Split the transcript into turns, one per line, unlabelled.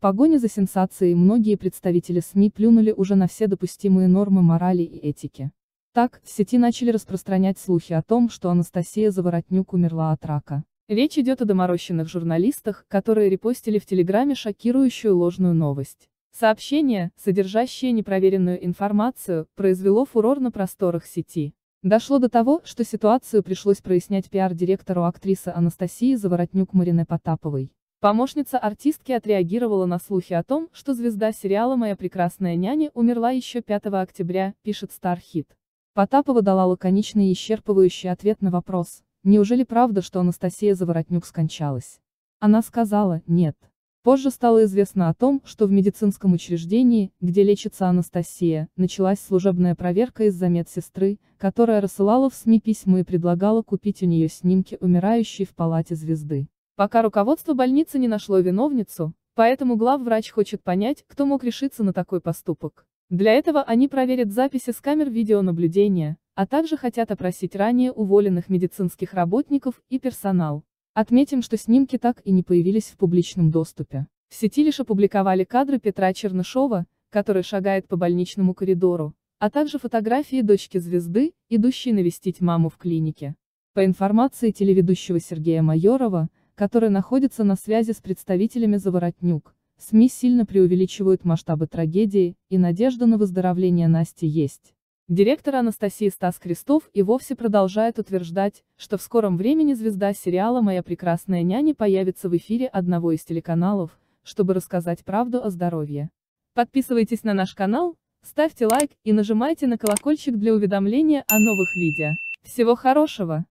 погоне за сенсацией многие представители СМИ плюнули уже на все допустимые нормы морали и этики. Так, в сети начали распространять слухи о том, что Анастасия Заворотнюк умерла от рака. Речь идет о доморощенных журналистах, которые репостили в Телеграме шокирующую ложную новость. Сообщение, содержащее непроверенную информацию, произвело фурор на просторах сети. Дошло до того, что ситуацию пришлось прояснять пиар-директору актрисы Анастасии Заворотнюк Марине Потаповой. Помощница артистки отреагировала на слухи о том, что звезда сериала «Моя прекрасная няня» умерла еще 5 октября, пишет Starhit. Потапова дала лаконичный и исчерпывающий ответ на вопрос: неужели правда, что Анастасия Заворотнюк скончалась? Она сказала: нет. Позже стало известно о том, что в медицинском учреждении, где лечится Анастасия, началась служебная проверка из-за медсестры, которая рассылала в СМИ письма и предлагала купить у нее снимки умирающей в палате звезды. Пока руководство больницы не нашло виновницу, поэтому главврач хочет понять, кто мог решиться на такой поступок. Для этого они проверят записи с камер видеонаблюдения, а также хотят опросить ранее уволенных медицинских работников и персонал. Отметим, что снимки так и не появились в публичном доступе. В сети лишь опубликовали кадры Петра Чернышова, который шагает по больничному коридору, а также фотографии дочки звезды, идущей навестить маму в клинике. По информации телеведущего Сергея Майорова, который находится на связи с представителями Заворотнюк, СМИ сильно преувеличивают масштабы трагедии, и надежда на выздоровление Насти есть. Директор Анастасии Стас Христов и вовсе продолжает утверждать, что в скором времени звезда сериала «Моя прекрасная няня» появится в эфире одного из телеканалов, чтобы рассказать правду о здоровье. Подписывайтесь на наш канал, ставьте лайк и нажимайте на колокольчик для уведомления о новых видео. Всего хорошего!